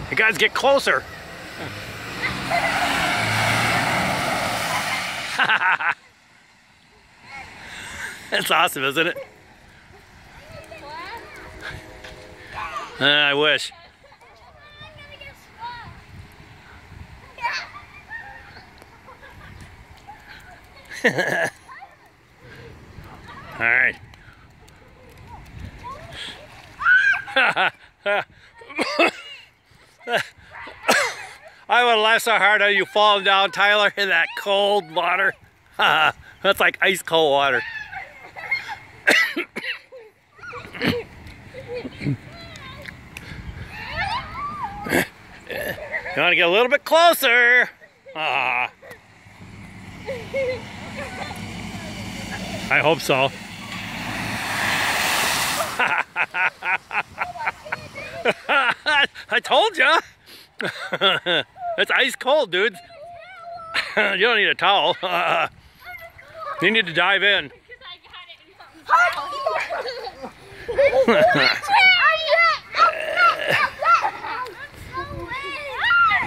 You guys get closer. That's awesome, isn't it? I wish. All right. I would laugh so hard at you falling down, Tyler, in that cold water. That's like ice cold water. You want to get a little bit closer? I hope so. I told you. It's ice cold, dudes. You don't need a towel. You need to dive in. Because I got it in